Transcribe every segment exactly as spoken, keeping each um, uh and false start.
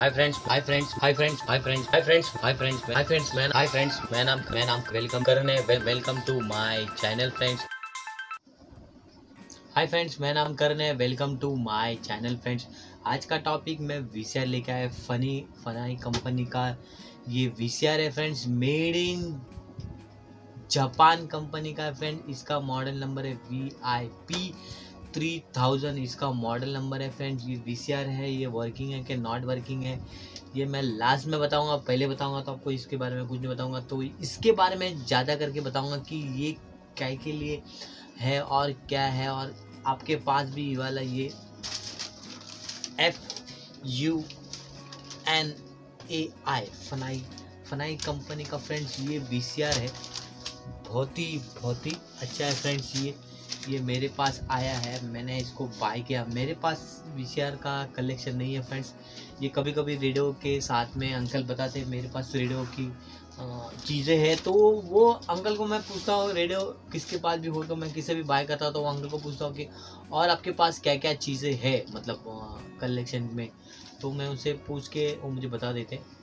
हाय friends hi friends hi friends hi friends hi friends hi friends hi friends man hi friends मैं नाम मैं नाम welcome करने welcome to my channel friends. Hi friends मैं नाम करने welcome to my channel friends. आज का टॉपिक मैं वीसीआर लेके आया फनी फनाई कंपनी का। ये वीसीआर है friends, made in Japan company का है फ्रेंड। इसका मॉडल नंबर है V I P three thousand. इसका मॉडल नंबर है फ्रेंड्स। ये वीसीआर है, ये वर्किंग है कि नॉट वर्किंग है ये मैं लास्ट में बताऊंगा। पहले बताऊंगा तो आपको इसके बारे में कुछ नहीं बताऊंगा, तो इसके बारे में ज़्यादा करके बताऊंगा कि ये क्या के लिए है और क्या है। और आपके पास भी ये वाला ये F U N A I Funai Funai company का फ्रेंड्स ये वीसीआर है। बहुत ही बहुत ही अच्छा है फ्रेंड्स। ये ये मेरे पास आया है, मैंने इसको बाय किया। मेरे पास वीसीआर का कलेक्शन नहीं है फ्रेंड्स। ये कभी कभी रेडियो के साथ में अंकल बताते हैं मेरे पास रेडियो की चीज़ें हैं, तो वो अंकल को मैं पूछता हूँ रेडियो किसके पास भी हो, तो मैं किसे भी बाय करता हूँ तो वो अंकल को पूछता हूँ कि और आपके पास क्या क्या चीज़ें हैं मतलब कलेक्शन में। तो मैं उनसे पूछ के वो मुझे बता देते हैं।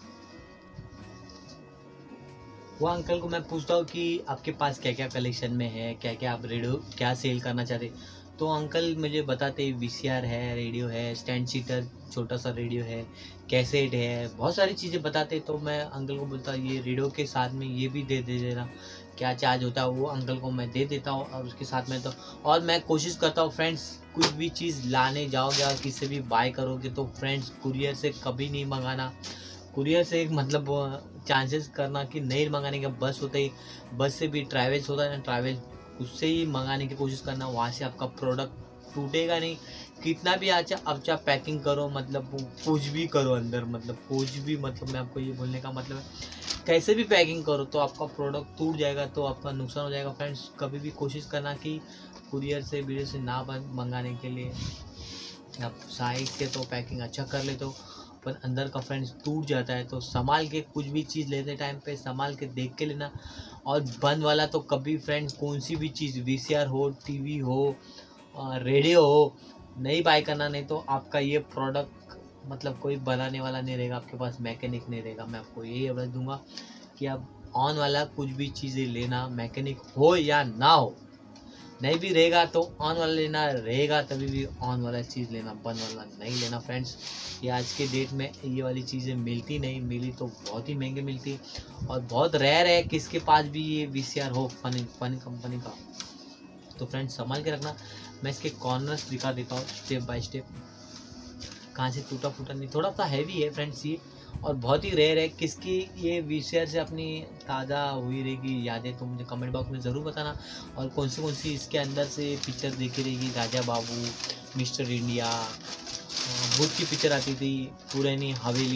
वो अंकल को मैं पूछता हूँ कि आपके पास क्या क्या कलेक्शन में है, क्या क्या आप रेडियो क्या सेल करना चाहते। तो अंकल मुझे बताते वीसीआर है, रेडियो है, स्टैंड सीटर छोटा सा रेडियो है, कैसेट है, बहुत सारी चीज़ें बताते। तो मैं अंकल को बोलता ये रेडियो के साथ में ये भी दे दे देना, क्या चार्ज होता है वो अंकल को मैं दे देता हूँ। और उसके साथ में तो और मैं कोशिश करता हूँ फ्रेंड्स, कुछ भी चीज़ लाने जाओगे और किसी भी बाय करोगे तो फ्रेंड्स कुरियर से कभी नहीं मंगाना। कुरियर से एक मतलब चांसेस करना कि नहीं मंगाने का, बस होता ही बस से भी ट्रैवल्स होता है ना, ट्रैवल उससे ही मंगाने की कोशिश करना। वहाँ से आपका प्रोडक्ट टूटेगा नहीं, कितना भी अच्छा अच्छा पैकिंग करो, मतलब कुछ भी करो अंदर, मतलब कुछ भी, मतलब मैं आपको ये बोलने का मतलब है कैसे भी पैकिंग करो तो आपका प्रोडक्ट टूट जाएगा, तो आपका नुकसान हो जाएगा फ्रेंड्स। कभी भी कोशिश करना कि कुरियर से वीडियो से ना मंगाने के लिए। आप साइड से तो पैकिंग अच्छा कर ले तो पर अंदर का फ्रेंड्स टूट जाता है, तो संभाल के कुछ भी चीज़ लेते टाइम पे संभाल के देख के लेना। और बंद वाला तो कभी फ्रेंड्स कौन सी भी चीज़ वीसीआर हो, टीवी हो, रेडियो हो, नहीं बाय करना। नहीं तो आपका ये प्रोडक्ट मतलब कोई बनाने वाला नहीं रहेगा, आपके पास मैकेनिक नहीं रहेगा। मैं आपको यही एडवाइस दूंगा कि आप ऑन वाला कुछ भी चीज़ें लेना, मैकेनिक हो या ना हो, नहीं भी रहेगा तो ऑन वाला लेना, रहेगा तभी भी ऑन वाला चीज़ लेना, बंद वाला नहीं लेना फ्रेंड्स। ये आज के डेट में ये वाली चीज़ें मिलती नहीं, मिली तो बहुत ही महंगी मिलती और बहुत रेयर है किसके पास भी ये वीसीआर हो फनी फनी कंपनी का। तो फ्रेंड्स संभाल के रखना। मैं इसके कॉर्नर्स दिखा देता हूँ स्टेप बाय स्टेप, कहाँ से टूटा फूटा नहीं। थोड़ा सा हैवी है फ्रेंड्स ये और बहुत ही रेयर है। किसकी ये वीसीआर से अपनी ताज़ा हुई रहेगी यादें तो मुझे कमेंट बॉक्स में ज़रूर बताना। और कौन सी कौन सी इसके अंदर से पिक्चर देखी रहेगी, राजा बाबू, मिस्टर इंडिया, भूत की पिक्चर आती थी, पुरानी हवेली।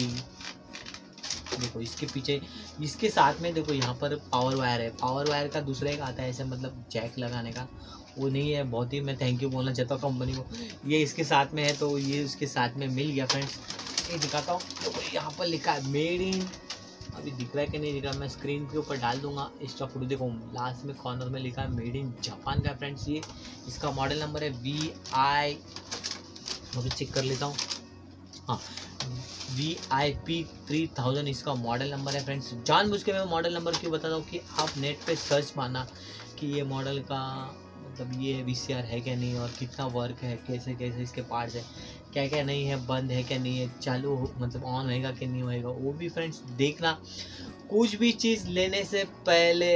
देखो इसके पीछे इसके साथ में देखो यहाँ पर पावर वायर है। पावर वायर का दूसरा एक आता है ऐसे मतलब जैक लगाने का, वो नहीं है। बहुत ही मैं थैंक यू बोलना चाहता हूँ कंपनी को, ये इसके साथ में है तो ये उसके साथ में मिल गया फ्रेंड्स। ये दिखाता हूँ देखो यहाँ पर लिखा है मेड इन, अभी दिख रहा है कि नहीं दिख रहा, मैं स्क्रीन के ऊपर डाल दूंगा इसका फोटो। देखो लास्ट में कॉर्नर में लिखा है मेड इन जापान का फ्रेंड्स। ये इसका मॉडल नंबर है वी आई, अभी चेक कर लेता हूँ, हाँ V I P three thousand इसका मॉडल नंबर है फ्रेंड्स। जानबूझ के मैं मॉडल नंबर क्यों बताता हूँ कि आप नेट पे सर्च मारना कि ये मॉडल का मतलब ये वीसीआर है क्या नहीं, और कितना वर्क है, कैसे कैसे इसके पार्ट्स है, क्या क्या नहीं है, बंद है क्या नहीं है, चालू हो मतलब ऑन होएगा कि नहीं होएगा, वो भी फ्रेंड्स देखना। कुछ भी चीज़ लेने से पहले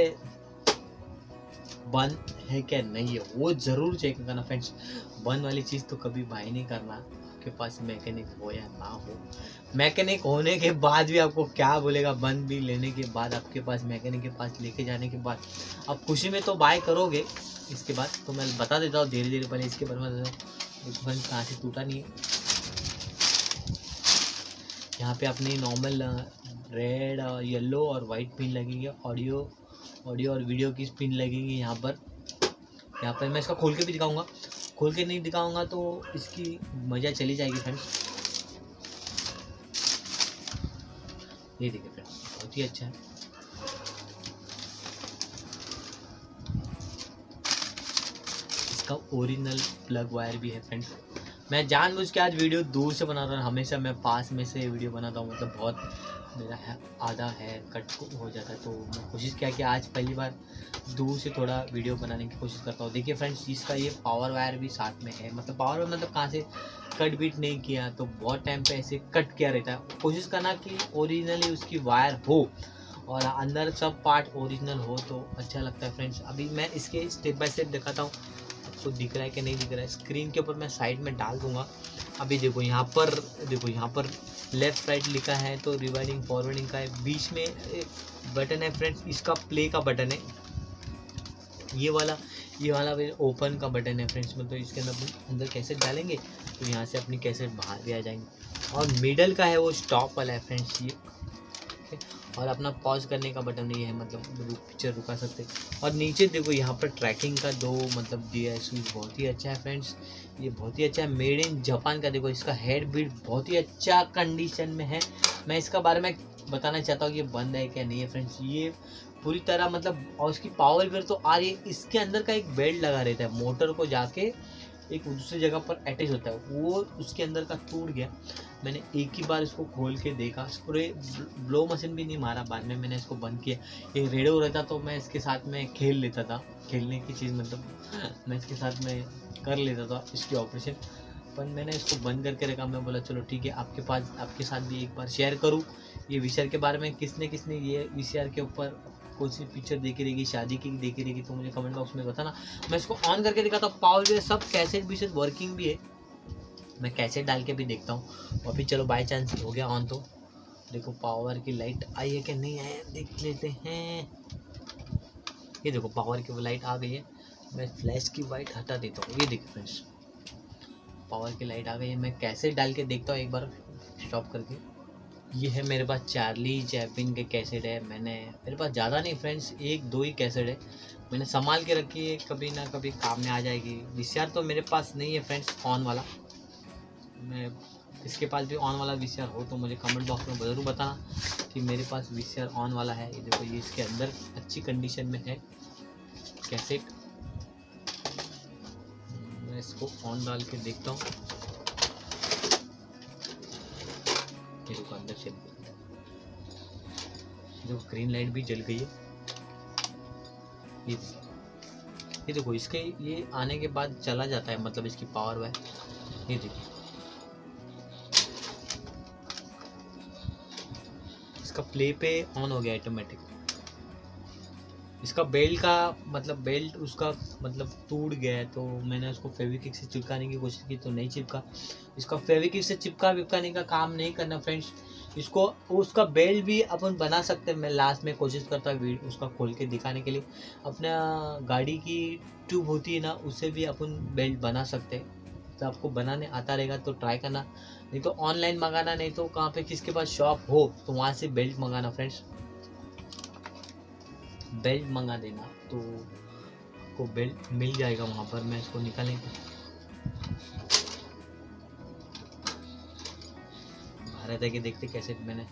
बंद है क्या नहीं है वो ज़रूर चेक करना फ्रेंड्स। बंद वाली चीज़ तो कभी बाय नहीं करना, आपके पास मैकेनिक हो या ना हो। मैकेनिक होने के बाद भी आपको क्या बोलेगा, बंद भी लेने के बाद आपके पास मैकेनिक के पास लेके जाने के बाद आप खुशी में तो बाय करोगे। इसके बाद तो मैं बता देता हूँ धीरे धीरे, पहले इसके बारे में बंद कहाँ से टूटा नहीं है। यहाँ पे अपनी नॉर्मल रेड येलो और वाइट पिन लगेगी, ऑडियो ऑडियो और वीडियो की पिन लगेगी यहाँ पर। यहाँ पर मैं इसका खोल के भी दिखाऊंगा, खोल के नहीं दिखाऊंगा तो इसकी मज़ा चली जाएगी फ्रेंड्स। ये देखिए फ्रेंड्स बहुत ही अच्छा है। इसका ओरिजिनल प्लग वायर भी है फ्रेंड्स, मैं जानबूझ के आज वीडियो दूर से बना रहा हूँ, हमेशा मैं पास में से वीडियो बनाता हूँ, मतलब बहुत मेरा है, आधा है कट हो जाता है, तो मैं कोशिश किया कि आज पहली बार दूर से थोड़ा वीडियो बनाने की कोशिश करता हूँ। देखिए फ्रेंड्स, इसका ये पावर वायर भी साथ में है, मतलब पावर वायर मतलब कहाँ से कट बीट नहीं किया, तो बहुत टाइम पे ऐसे कट किया रहता है। कोशिश करना कि ओरिजिनली उसकी वायर हो और अंदर सब पार्ट ओरिजिनल हो तो अच्छा लगता है फ्रेंड्स। अभी मैं इसके स्टेप बाय स्टेप दिखाता हूँ, आपको दिख रहा है कि नहीं दिख रहा है। स्क्रीन के ऊपर मैं साइड में डाल दूंगा। अभी देखो यहाँ पर, देखो यहाँ पर लेफ्ट राइट लिखा है, तो रिवाइडिंग फॉरवर्डिंग का है। बीच में एक बटन है फ्रेंड्स, इसका प्ले का बटन है, ये वाला ये वाला ओपन का बटन है फ्रेंड्स। मतलब इसके अंदर अंदर कैसेट डालेंगे तो यहाँ से अपनी कैसेट बाहर भी आ जाएंगे। और मिडल का है वो स्टॉप वाला है फ्रेंड्स ये, और अपना पॉज करने का बटन ये है, मतलब पिक्चर रुका सकते। और नीचे देखो यहाँ पर ट्रैकिंग का दो मतलब दिया है स्विच, बहुत ही अच्छा है फ्रेंड्स, ये बहुत ही अच्छा है। मेड इन जापान का, देखो इसका हेड बीट बहुत ही अच्छा कंडीशन में है। मैं इसका बारे में बताना चाहता हूँ कि ये बंद है क्या नहीं है फ्रेंड्स, ये पूरी तरह मतलब, और इसकी पावर भी तो आ रही है। इसके अंदर का एक बेल्ट लगा रहता है, मोटर को जाके एक दूसरी जगह पर अटैच होता है, वो उसके अंदर का टूट गया। मैंने एक ही बार इसको खोल के देखा, पूरे ब्लो मशीन भी नहीं मारा, बाद में मैंने इसको बंद किया। ये रेडियो रहता तो मैं इसके साथ में खेल लेता था, खेलने की चीज़ मतलब मैं इसके साथ में कर लेता था इसकी ऑपरेशन, पर मैंने इसको बंद करके रखा। मैं बोला चलो ठीक है, आपके पास आपके साथ भी एक बार शेयर करूँ ये वीसीआर के बारे में। किसने किसने ये वीसीआर के ऊपर कोई सी पिक्चर देखी रहेगी, शादी की देखी रहेगी, तो मुझे कमेंट बॉक्स में बताना। मैं इसको ऑन करके दिखाता हूँ, पावर भी है, सब कैसेट भी वर्किंग भी है। मैं कैसेट डाल के भी देखता हूँ। अभी चलो बाय चांस हो गया ऑन, तो देखो पावर की लाइट आई है कि नहीं आई है, देख लेते हैं। ये देखो पावर की वो लाइट आ गई है। मैं फ्लैश की लाइट हटा देता हूँ, ये देखो फ्रेंड्स पावर की लाइट आ गई है। मैं कैसेट डाल के देखता हूँ एक बार स्टॉप करके। ये है मेरे पास चार्ली चैपलिन के कैसेट है। मैंने मेरे पास ज़्यादा नहीं फ्रेंड्स, एक दो ही कैसेट है, मैंने संभाल के रखी है, कभी ना कभी काम में आ जाएगी। वीसीआर तो मेरे पास नहीं है फ्रेंड्स ऑन वाला। मैं इसके पास भी ऑन वाला वीसीआर हो तो मुझे कमेंट बॉक्स में ज़रूर बताना कि मेरे पास वीसीआर ऑन वाला है। ये देखो ये इसके अंदर अच्छी कंडीशन में है कैसेट। मैं इसको ऑन डाल के देखता हूँ, ये देखो अंदर से जो ग्रीन लाइट भी जल गई है। ये ये देखो इसके ये आने के बाद चला जाता है, मतलब इसकी पावर है। ये देखिए इसका प्ले पे ऑन हो गया ऑटोमेटिक। इसका बेल्ट का मतलब बेल्ट उसका मतलब टूट गया है, तो मैंने उसको फेविक्विक से चिपकाने की कोशिश की तो नहीं चिपका। इसका फेविक्विक से चिपका विपकाने का काम नहीं करना फ्रेंड्स। इसको उसका बेल्ट भी अपन बना सकते हैं। मैं लास्ट में कोशिश करता हूँ उसका खोल के दिखाने के लिए। अपना गाड़ी की ट्यूब होती है ना, उससे भी अपन बेल्ट बना सकते हैं। तो आपको बनाने आता रहेगा तो ट्राई करना, नहीं तो ऑनलाइन मंगाना, नहीं तो कहाँ पे किसके पास शॉप हो तो वहाँ से बेल्ट मंगाना फ्रेंड्स। बेल्ट मंगा देना तो आपको बेल्ट मिल जाएगा वहाँ पर। मैं इसको निकालने भारत है कि देखते कैसे। मैंने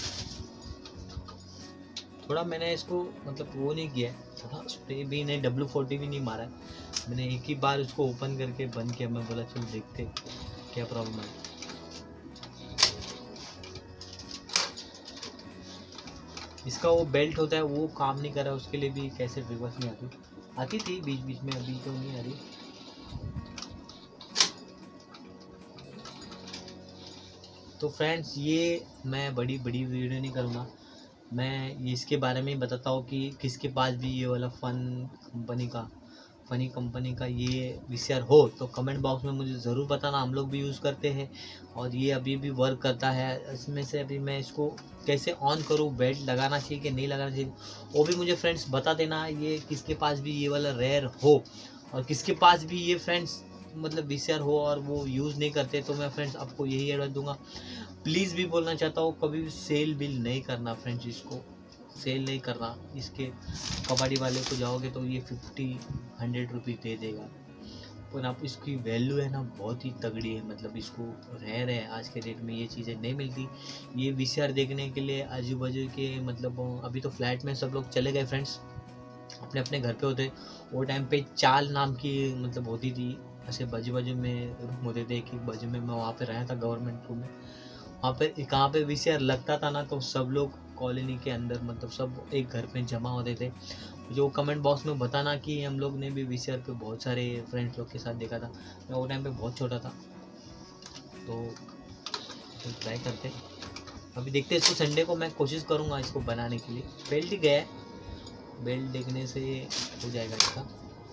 थोड़ा मैंने इसको मतलब वो नहीं किया, थोड़ा स्प्रे भी नहीं, डब्ल्यू फोर्टी भी नहीं मारा है मैंने। एक ही बार उसको ओपन करके बंद किया। मैं बोला चलो देखते क्या प्रॉब्लम है। इसका वो बेल्ट होता है वो काम नहीं कर रहा, उसके लिए भी कैसे रिवर्स नहीं आती आती थी बीच बीच में, अभी तो नहीं आ रही। तो फ्रेंड्स ये मैं बड़ी बड़ी वीडियो नहीं करूँगा, मैं इसके बारे में ही बताता हूँ कि किसके पास भी ये वाला फन कंपनी का फनी कंपनी का ये वीसीआर हो तो कमेंट बॉक्स में मुझे ज़रूर बताना। हम लोग भी यूज़ करते हैं और ये अभी भी वर्क करता है। इसमें से अभी मैं इसको कैसे ऑन करूँ, बेल्ट लगाना चाहिए कि नहीं लगाना चाहिए वो भी मुझे फ्रेंड्स बता देना। ये किसके पास भी ये वाला रेयर हो और किसके पास भी ये फ्रेंड्स मतलब वीसीआर हो और वो यूज़ नहीं करते, तो मैं फ्रेंड्स आपको यही एडवाइस दूंगा। प्लीज़ भी बोलना चाहता हूँ कभी भी सेल बिल नहीं करना फ्रेंड्स, इसको सेल नहीं करना। इसके कबाड़ी वाले को जाओगे तो ये फिफ्टी हंड्रेड रुपीज़ दे देगा, पर आप इसकी वैल्यू है ना बहुत ही तगड़ी है। मतलब इसको रह रहे आज के डेट में ये चीज़ें नहीं मिलती। ये वीसीआर देखने के लिए आजू बाजू के मतलब अभी तो फ्लैट में सब लोग चले गए फ्रेंड्स, अपने अपने घर पे होते। वो टाइम पे चाल नाम की मतलब होती थी ऐसे बाजू बाजू में रूम होते थे, एक एक बाजू में। मैं वहाँ पे रहा था गवर्नमेंट रूम में। वहाँ पे कहाँ पे वीसीआर लगता था ना, तो सब लोग कॉलोनी के अंदर मतलब सब एक घर पे जमा होते थे। जो कमेंट बॉक्स में बताना कि हम लोग ने भी वीसीआर पे बहुत सारे फ्रेंड्स लोग के साथ देखा था। मैं वो टाइम पे बहुत छोटा था, तो ट्राई करते। अभी देखते इसको, संडे को मैं कोशिश करूँगा इसको बनाने के लिए। बेल्ट गया है, बेल्ट देखने से हो जाएगा इसका,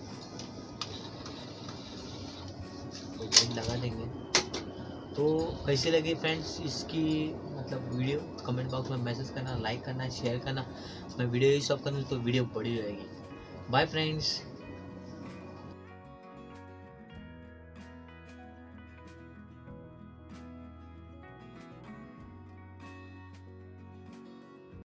तो बेल्ट लगा देंगे। तो कैसे लगी फ्रेंड्स इसकी मतलब वीडियो, कमेंट बॉक्स में मैसेज करना, लाइक करना, शेयर करना। मैं वीडियो ही सब करूँ तो वीडियो बड़ी रहेगी। Bye friends.